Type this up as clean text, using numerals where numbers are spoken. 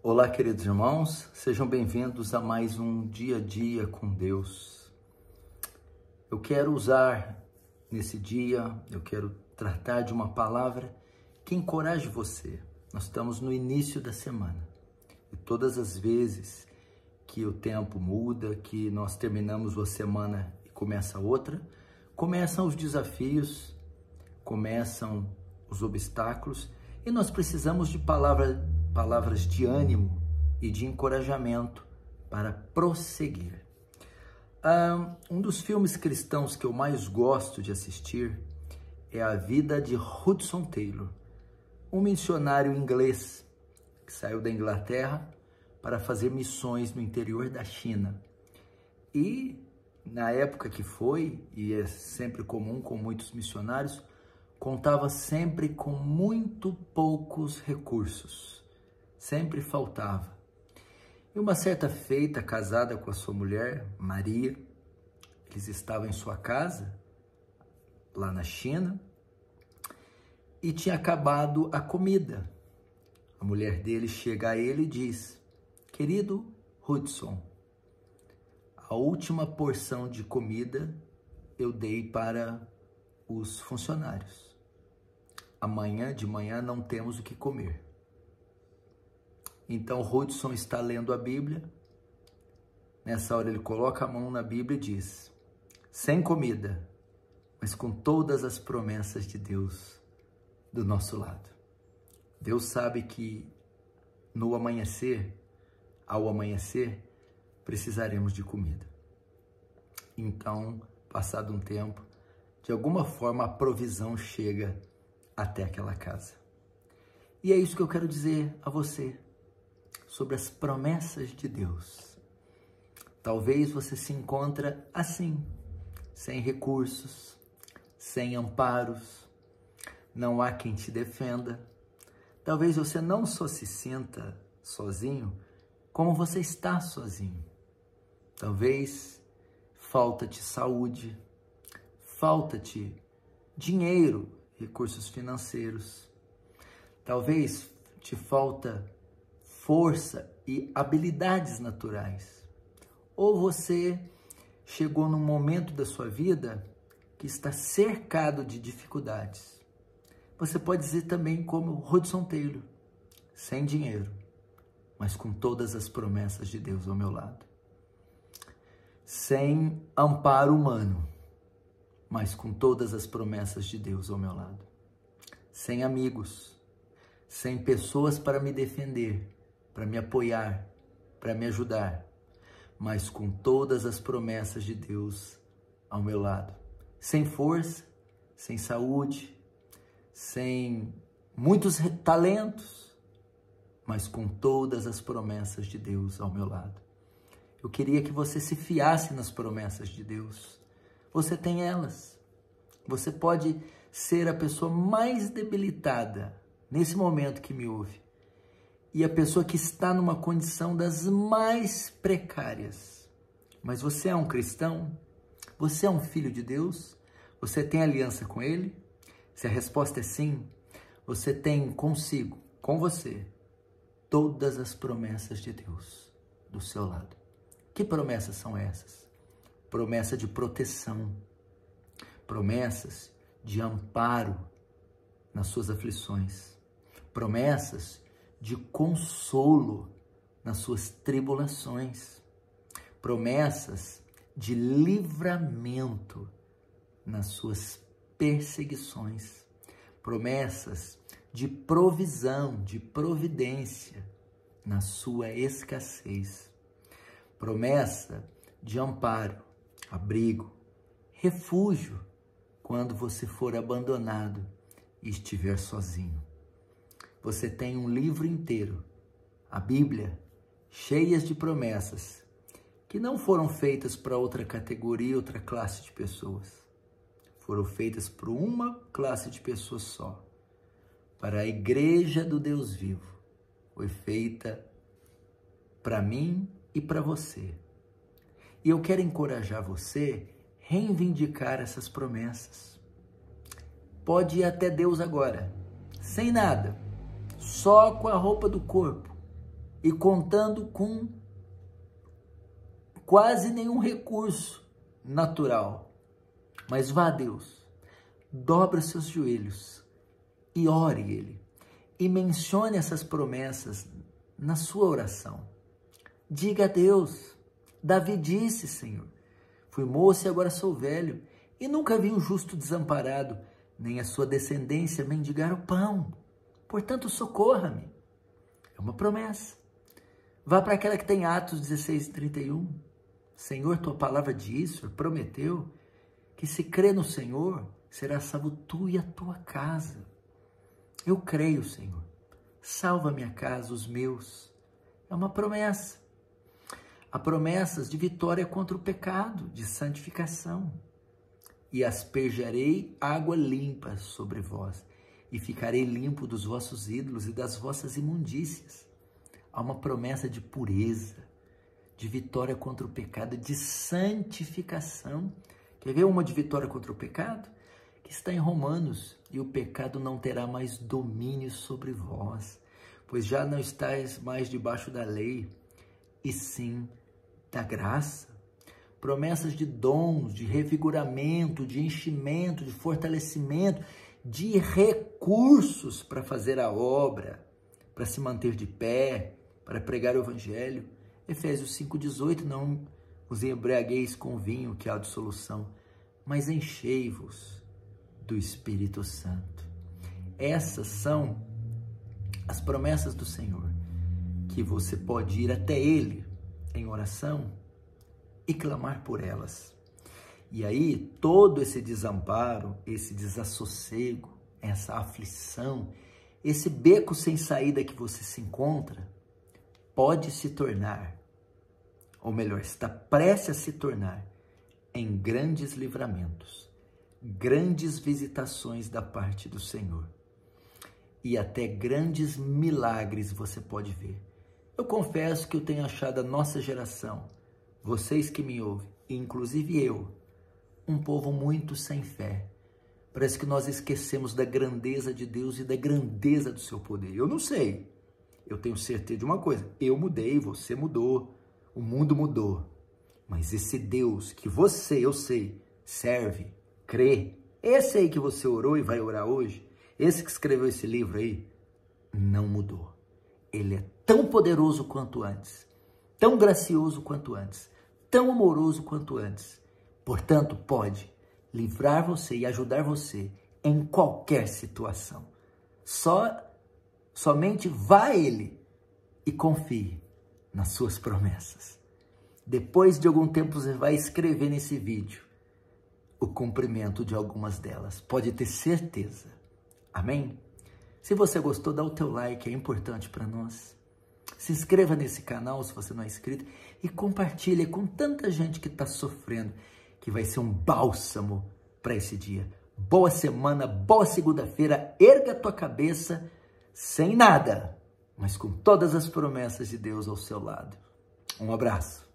Olá, queridos irmãos, sejam bem-vindos a mais um Dia a Dia com Deus. Eu quero usar nesse dia, eu quero tratar de uma palavra que encoraje você. Nós estamos no início da semana e todas as vezes que o tempo muda, que nós terminamos uma semana e começa outra, começam os desafios, começam os obstáculos e nós precisamos de palavras de ânimo e de encorajamento para prosseguir. Um dos filmes cristãos que eu mais gosto de assistir é A Vida de Hudson Taylor, um missionário inglês que saiu da Inglaterra para fazer missões no interior da China. E na época que foi, e é sempre comum com muitos missionários, contava sempre com muito poucos recursos. Sempre faltava. E uma certa feita, casada com a sua mulher, Maria, eles estavam em sua casa, lá na China, e tinha acabado a comida. A mulher dele chega a ele e diz: querido Hudson, a última porção de comida eu dei para os funcionários. Amanhã de manhã não temos o que comer. Então Hudson está lendo a Bíblia. Nessa hora ele coloca a mão na Bíblia e diz: sem comida, mas com todas as promessas de Deus do nosso lado. Deus sabe que ao amanhecer, precisaremos de comida. Então, passado um tempo, de alguma forma a provisão chega até aquela casa. E é isso que eu quero dizer a você sobre as promessas de Deus. Talvez você se encontre assim, sem recursos, sem amparos, não há quem te defenda. Talvez você não só se sinta sozinho, como você está sozinho. Talvez falta-te saúde, falta-te dinheiro, recursos financeiros. Talvez te falta força e habilidades naturais. Ou você chegou num momento da sua vida que está cercado de dificuldades. Você pode dizer também como Hudson Taylor: sem dinheiro, mas com todas as promessas de Deus ao meu lado. Sem amparo humano, mas com todas as promessas de Deus ao meu lado. Sem amigos, sem pessoas para me defender, para me apoiar, para me ajudar, mas com todas as promessas de Deus ao meu lado. Sem força, sem saúde, sem muitos talentos, mas com todas as promessas de Deus ao meu lado. Eu queria que você se fiasse nas promessas de Deus. Você tem elas. Você pode ser a pessoa mais debilitada nesse momento que me ouve e a pessoa que está numa condição das mais precárias. Mas você é um cristão? Você é um filho de Deus? Você tem aliança com Ele? Se a resposta é sim, você tem consigo, com você, todas as promessas de Deus do seu lado. Que promessas são essas? Promessa de proteção, promessas de amparo nas suas aflições, promessas de consolo nas suas tribulações, promessas de livramento nas suas perseguições, promessas de provisão, de providência na sua escassez, promessa de amparo, abrigo, refúgio quando você for abandonado e estiver sozinho. Você tem um livro inteiro, a Bíblia, cheias de promessas que não foram feitas para outra categoria, outra classe de pessoas. Foram feitas para uma classe de pessoas só, para a igreja do Deus vivo. Foi feita para mim e para você. E eu quero encorajar você a reivindicar essas promessas. Pode ir até Deus agora, sem nada, só com a roupa do corpo, e contando com quase nenhum recurso natural. Mas vá a Deus, dobre os seus joelhos e ore Ele. E mencione essas promessas na sua oração. Diga a Deus, Davi disse, Senhor, fui moço e agora sou velho, e nunca vi um justo desamparado, nem a sua descendência mendigar o pão. Portanto, socorra-me. É uma promessa. Vá para aquela que tem Atos 16:31. Senhor, tua palavra diz, Senhor, prometeu que se crê no Senhor, será salvo tu e a tua casa. Eu creio, Senhor. Salva minha casa, os meus. É uma promessa. Há promessas de vitória contra o pecado, de santificação. E asperjarei água limpa sobre vós, e ficarei limpo dos vossos ídolos e das vossas imundícias. Há uma promessa de pureza, de vitória contra o pecado, de santificação. Quer ver uma de vitória contra o pecado? Que está em Romanos, e o pecado não terá mais domínio sobre vós, pois já não estáis mais debaixo da lei, e sim da graça. Promessas de dons, de revigoramento, de enchimento, de fortalecimento, de recursos para fazer a obra, para se manter de pé, para pregar o evangelho. Efésios 5:18, não vos embriagueis com vinho, que há dissolução, mas enchei-vos do Espírito Santo. Essas são as promessas do Senhor, que você pode ir até Ele em oração e clamar por elas. E aí, todo esse desamparo, esse desassossego, essa aflição, esse beco sem saída que você se encontra, pode se tornar, ou melhor, está prestes a se tornar, em grandes livramentos, grandes visitações da parte do Senhor. E até grandes milagres você pode ver. Eu confesso que eu tenho achado a nossa geração, vocês que me ouvem, inclusive eu, um povo muito sem fé. Parece que nós esquecemos da grandeza de Deus e da grandeza do seu poder. Eu não sei. Eu tenho certeza de uma coisa. Eu mudei, você mudou, o mundo mudou. Mas esse Deus que você, eu sei, serve, crê, esse aí que você orou e vai orar hoje, esse que escreveu esse livro aí, não mudou. Ele é tão poderoso quanto antes, tão gracioso quanto antes, tão amoroso quanto antes. Portanto, pode livrar você e ajudar você em qualquer situação. Somente vá a Ele e confie nas suas promessas. Depois de algum tempo você vai escrever nesse vídeo o cumprimento de algumas delas. Pode ter certeza. Amém? Se você gostou, dá o teu like, é importante para nós. Se inscreva nesse canal se você não é inscrito e compartilhe com tanta gente que está sofrendo, que vai ser um bálsamo para esse dia. Boa semana, boa segunda-feira, erga a tua cabeça sem nada, mas com todas as promessas de Deus ao seu lado. Um abraço.